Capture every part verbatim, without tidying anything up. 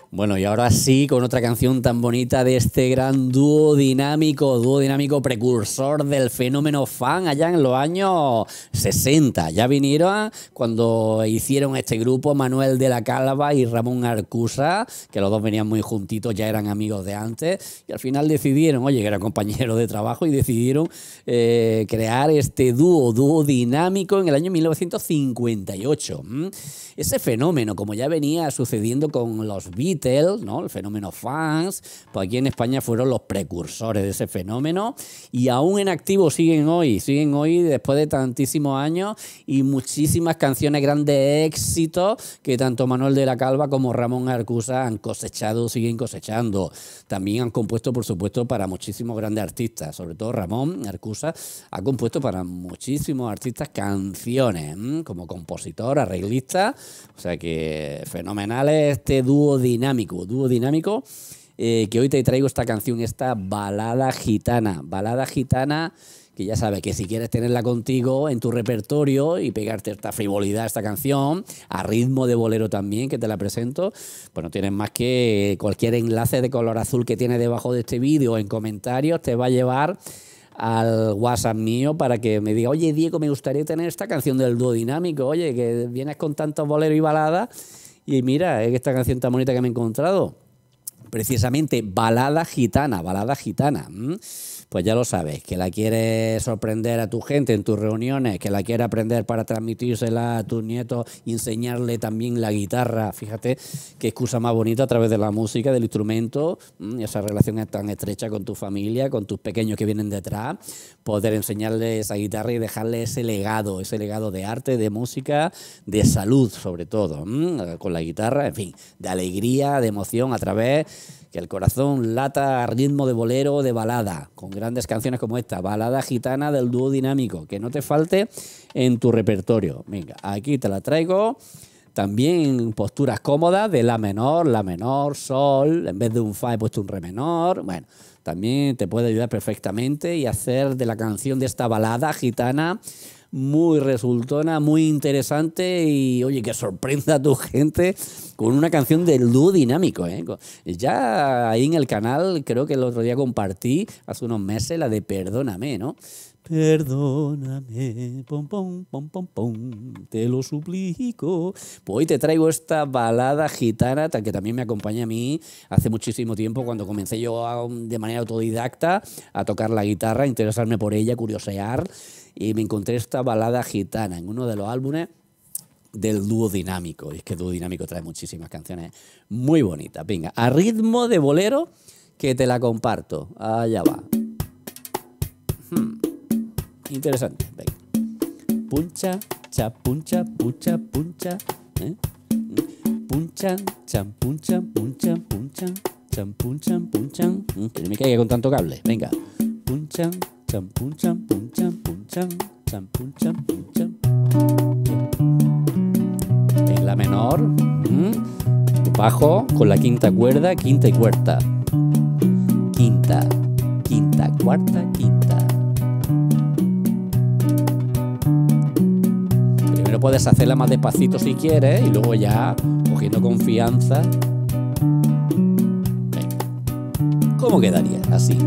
Bueno, y ahora sí, con otra canción tan bonita de este gran dúo dinámico, dúo dinámico precursor del fenómeno fan allá en los años sesenta. Ya vinieron cuando hicieron este grupo Manuel de la Calva y Ramón Arcusa, que los dos venían muy juntitos, ya eran amigos de antes, y al final decidieron, oye, que eran compañeros de trabajo, y decidieron eh, crear este dúo, dúo dinámico en el año mil novecientos cincuenta y ocho. ¿Mm? Ese fenómeno, como ya venía sucediendo con los Beatles, ¿no? El fenómeno fans, pues aquí en España fueron los precursores de ese fenómeno y aún en activo siguen hoy, siguen hoy después de tantísimos años y muchísimas canciones, grandes éxitos que tanto Manuel de la Calva como Ramón Arcusa han cosechado, siguen cosechando. También han compuesto, por supuesto, para muchísimos grandes artistas, sobre todo Ramón Arcusa ha compuesto para muchísimos artistas canciones, ¿m? Como compositor, arreglista. O sea que fenomenal es este dúo dinámico, dúo dinámico eh, que hoy te traigo esta canción, esta balada gitana, balada gitana que ya sabes que si quieres tenerla contigo en tu repertorio y pegarte esta frivolidad a esta canción, a ritmo de bolero también, que te la presento, pues no tienes más que cualquier enlace de color azul que tiene debajo de este vídeo en comentarios, te va a llevar al WhatsApp mío para que me diga, oye Diego, me gustaría tener esta canción del dúo dinámico, oye, que vienes con tantos boleros y baladas y mira, esta canción tan bonita que me he encontrado, precisamente balada gitana, balada gitana. ¿Mm? Pues ya lo sabes, que la quieres sorprender a tu gente en tus reuniones, que la quieres aprender para transmitírsela a tus nietos y enseñarle también la guitarra. Fíjate qué excusa más bonita a través de la música, del instrumento, esa relación es tan estrecha con tu familia, con tus pequeños que vienen detrás, poder enseñarle esa guitarra y dejarle ese legado, ese legado de arte, de música, de salud sobre todo, con la guitarra, en fin, de alegría, de emoción a través que el corazón lata a ritmo de bolero, de balada, con grandes canciones como esta, balada gitana del dúo dinámico, que no te falte en tu repertorio. Venga, aquí te la traigo, también en posturas cómodas de la menor, la menor, sol, en vez de un fa he puesto un re menor, bueno, también te puede ayudar perfectamente y hacer de la canción de esta balada gitana muy resultona, muy interesante y, oye, que sorprenda a tu gente con una canción del dúo dinámico, ¿eh? Ya ahí en el canal, creo que el otro día compartí, hace unos meses, la de Perdóname, ¿no? Perdóname, pom, pom, pom, pom, pom, te lo suplico. Pues hoy te traigo esta balada gitana, que también me acompaña a mí hace muchísimo tiempo, cuando comencé yo a, de manera autodidacta a tocar la guitarra, a interesarme por ella, curiosear, y me encontré esta balada gitana en uno de los álbumes del dúo dinámico. Y es que el dúo dinámico trae muchísimas canciones muy bonitas. Venga, a ritmo de bolero, que te la comparto. Allá va. Hmm. Interesante. Venga. Puncha, cha, puncha, puncha, puncha. ¿Eh? Punchan, chan, punchan, punchan, punchan, chan, punchan, punchan. Que no me caiga con tanto cable. Venga. Punchan, chan, punchan, punchan, punchan, chan, punchan, punchan. En la menor, ¿m? Bajo con la quinta cuerda, quinta y cuarta. Quinta, quinta, cuarta, quinta. Primero puedes hacerla más despacito si quieres y luego ya, cogiendo confianza. Venga. ¿Cómo quedaría? Así.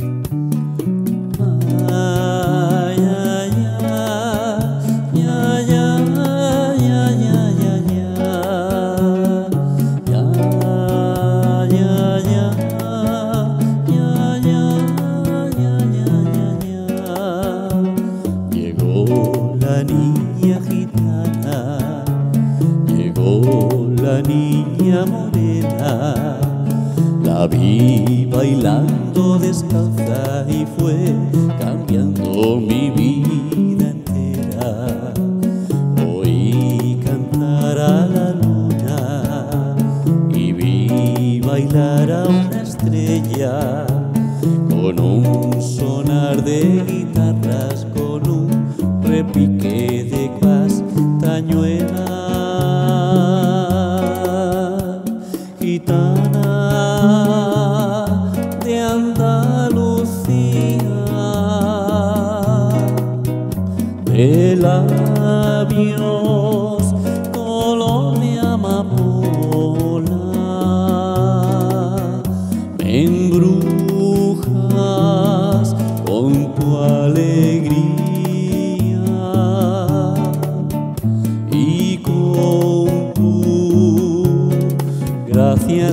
Niña morena, la vi bailando descalza y fue cambiando mi vida entera. Oí cantar a la luna y vi bailar a una estrella con un sonar de guitarras, con un repique de castañuelas. Gitana de Andalucía, de labios color de amapola, Gracia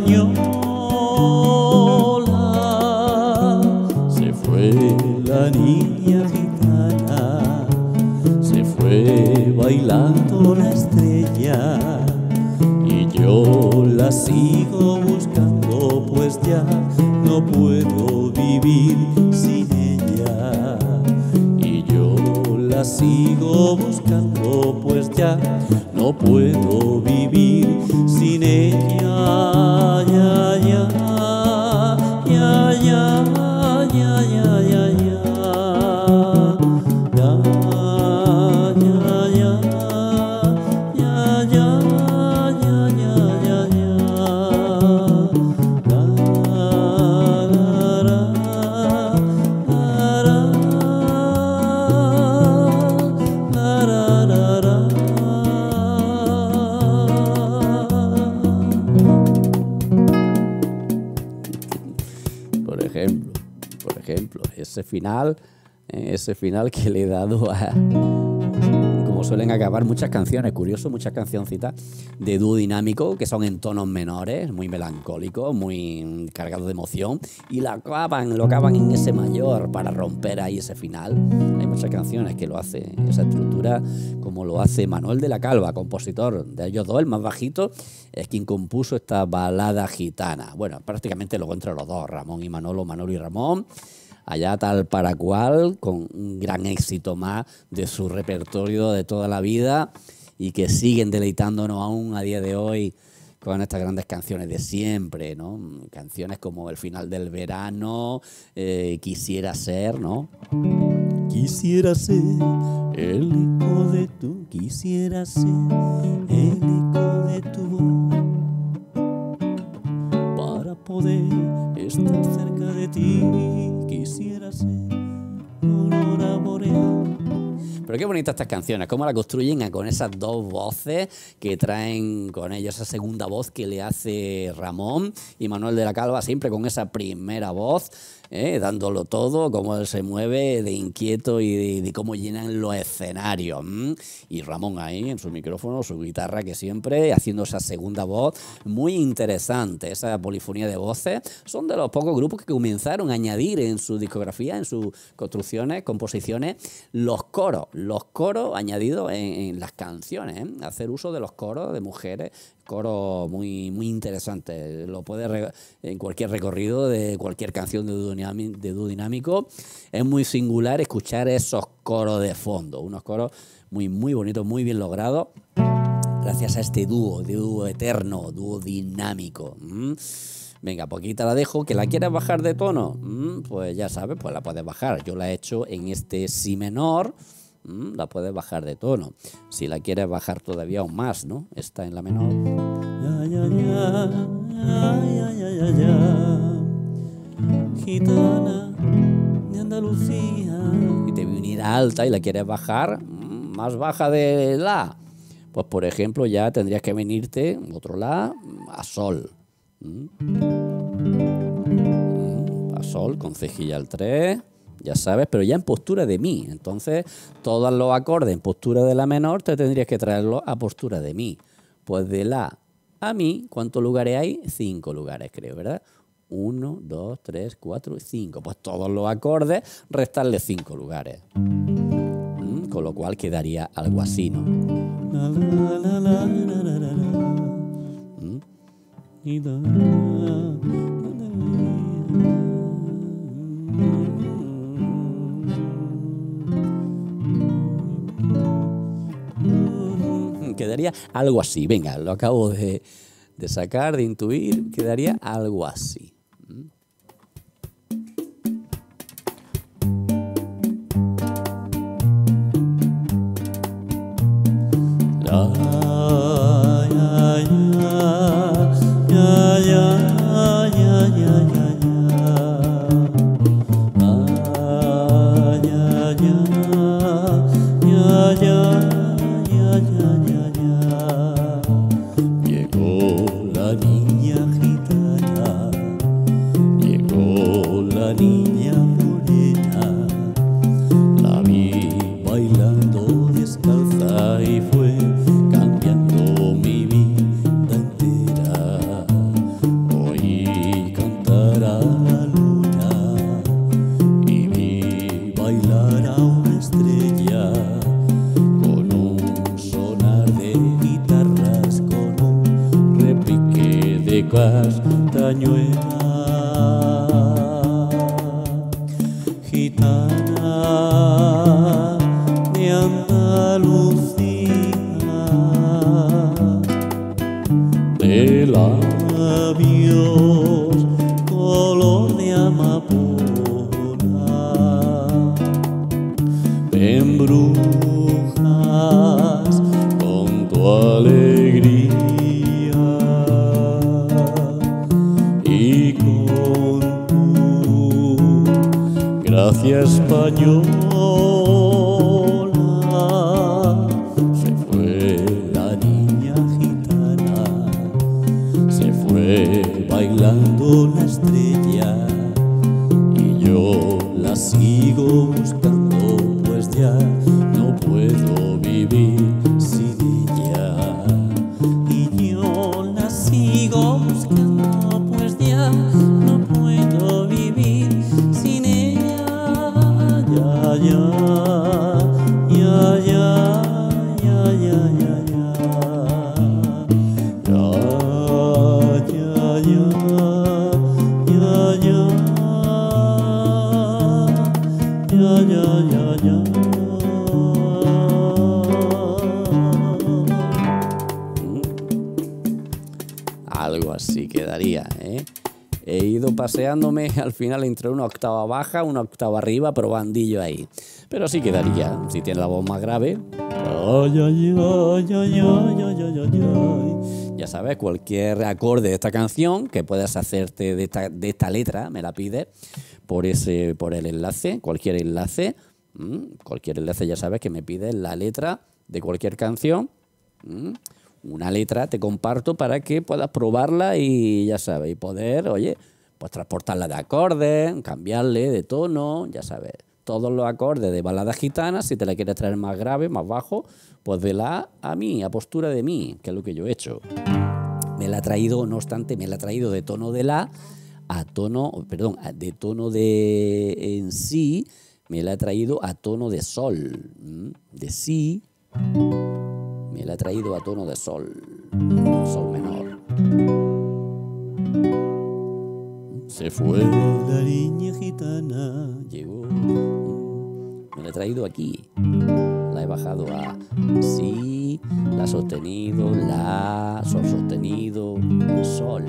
española, se fue la niña gitana, se fue bailando la estrella, y yo la sigo buscando, pues ya no puedo vivir sin ella. Y yo la sigo buscando, pues ya no puedo vivir sin ella. Ya, ya, ya, ya, ya, ya, ya, ya. Ya, ya, ya, ya, ya, ya, ya, ya, ya. La, la, la, la, la, la, la, la. Por ejemplo, por ejemplo, ese final, eh, ese final que le he dado a, como suelen acabar muchas canciones, curioso, muchas cancioncitas de dúo dinámico que son en tonos menores, muy melancólicos, muy cargados de emoción, y lo acaban, lo acaban en ese mayor para romper ahí ese final. Hay muchas canciones que lo hacen, esa estructura, como lo hace Manuel de la Calva, compositor de ellos dos, el más bajito, es quien compuso esta balada gitana. Bueno, prácticamente luego entre los dos, Ramón y Manolo, Manolo y Ramón, allá tal para cual, con un gran éxito más de su repertorio de toda la vida y que siguen deleitándonos aún a día de hoy con estas grandes canciones de siempre, ¿no? Canciones como El final del verano, eh, Quisiera ser, ¿no? Quisiera ser el eco de tu, quisiera ser el eco de tu voz, para poder estar cerca de ti. Quisiera ser aurora boreal. Pero qué bonitas estas canciones, cómo la construyen con esas dos voces que traen con ellos, esa segunda voz que le hace Ramón y Manuel de la Calva, siempre con esa primera voz, ¿eh? Dándolo todo, cómo él se mueve de inquieto y de, de cómo llenan los escenarios. ¿m? Y Ramón ahí en su micrófono, su guitarra, que siempre haciendo esa segunda voz, muy interesante. Esa polifonía de voces son de los pocos grupos que comenzaron a añadir en su discografía, en sus construcciones, composiciones, los coros, los coros añadidos en, en las canciones, ¿eh? Hacer uso de los coros de mujeres, coro muy, muy interesante. Lo puedes re- en cualquier recorrido de cualquier canción de dúo dinámico, de dúo dinámico. Es muy singular escuchar esos coros de fondo, unos coros muy, muy bonitos, muy bien logrados, gracias a este dúo, dúo eterno, dúo dinámico. ¿Mm? Venga, pues aquí te la dejo. ¿Que la quieres bajar de tono? ¿Mm? Pues ya sabes, pues la puedes bajar. Yo la he hecho en este si menor. Mm, la puedes bajar de tono. Si la quieres bajar todavía aún más, ¿no? Está en la menor. Ya, ya, ya, ya, ya, ya, ya. Gitana de Andalucía. Y te viene alta y la quieres bajar, mm, más baja de la. Pues por ejemplo, ya tendrías que venirte otro la a sol. Mm. Mm, a sol con cejilla al tres. Ya sabes, pero ya en postura de mi. Entonces, todos los acordes en postura de la menor te tendrías que traerlos a postura de mi. Pues de la a mi, ¿cuántos lugares hay? Cinco lugares, creo, ¿verdad? Uno, dos, tres, cuatro, cinco. Pues todos los acordes, restarle cinco lugares. ¿Mm? Con lo cual quedaría algo así, ¿no? La, la, la, la, la, la, la. ¿Mm? Y la, la, la, Quedaría algo así. Venga, lo acabo de, de sacar, de intuir. Quedaría algo así. la, ya, ya, ya, ya, ya, ya, ya, ya. Ah, ya, ya, ya, ya. Ya, ya, ya, ya. Llegó la niña gitana, llegó la niña morena, la vi bailando descalza y fue de Castañuela, gitana de Andalucía, de labios color de amapola, te embrujas con tu alegría y con tu gracia española. Se fue la niña gitana, se fue bailando la estrella, y yo la sigo buscando, pues ya no puedo vivir sin ella. Y yo la sigo buscando, pues ya no puedo vivir sin ella. Ya, ya, ya, ya, ya, ya, ya, ya. Ya, ya, ya, ya, ya. Ya, ya, ya, ya. Algo así quedaría, ¿eh? He ido paseándome al final entre una octava baja, una octava arriba, probandillo ahí. Pero sí quedaría, si tiene la voz más grave. Ay, ay, ay, ay, ay, ay, ay, ay, ay. Ya sabes, cualquier acorde de esta canción que puedas hacerte de esta, de esta letra, me la pides por, ese, por el enlace, cualquier enlace. ¿Mm? Cualquier enlace, ya sabes que me pides la letra de cualquier canción. ¿Mm? Una letra te comparto para que puedas probarla y ya sabes, y poder, oye, pues transportarla de acordes, cambiarle de tono, ya sabes, todos los acordes de baladas gitanas, si te la quieres traer más grave, más bajo, pues de la A a mi, a postura de mi, que es lo que yo he hecho. Me la ha traído, no obstante, me la ha traído de tono de la a tono, perdón, de tono de en sí, me la ha traído a tono de sol, de si. Me la ha traído a tono de sol, sol menor. Se fue la niña gitana, llegó. Me la he traído aquí. La he bajado a si, la sostenido, la, sol sostenido, sol.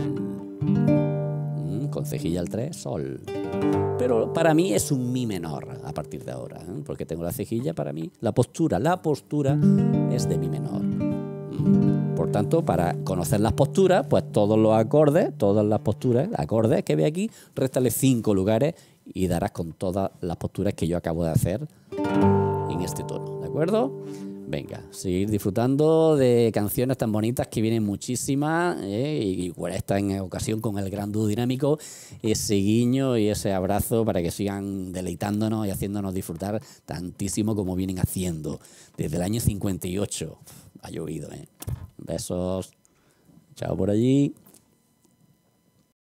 Con cejilla al tres, sol. Pero para mí es un mi menor a partir de ahora, ¿eh? Porque tengo la cejilla, para mí, la postura, la postura es de mi menor. Por tanto, para conocer las posturas, pues todos los acordes, todas las posturas, acordes que ve aquí, réstale cinco lugares y darás con todas las posturas que yo acabo de hacer en este tono, ¿de acuerdo? Venga, seguir disfrutando de canciones tan bonitas que vienen muchísimas, ¿eh? Y por esta en ocasión con el gran dúo dinámico, ese guiño y ese abrazo para que sigan deleitándonos y haciéndonos disfrutar tantísimo como vienen haciendo desde el año cincuenta y ocho. Ha llovido, ¿eh? Besos. Chao por allí.